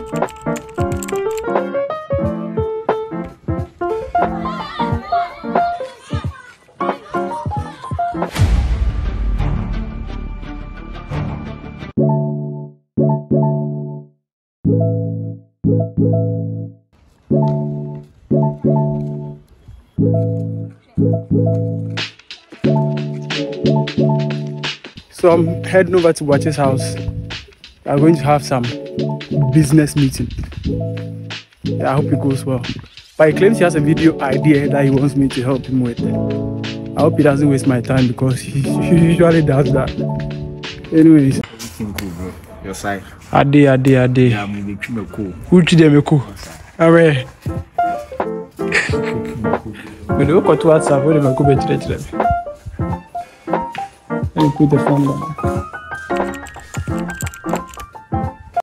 So I'm heading over to Watch's house. I'm going to have some business meeting. Yeah, I hope it goes well. But he claims he has a video idea that he wants me to help him with. I hope he doesn't waste my time because he usually does that. Anyways. Everything cool, bro. Your side. Ade. Yeah, me cool. Who treat me cool? Alright. But look at WhatsApp. Where am I going to let me put the phone down?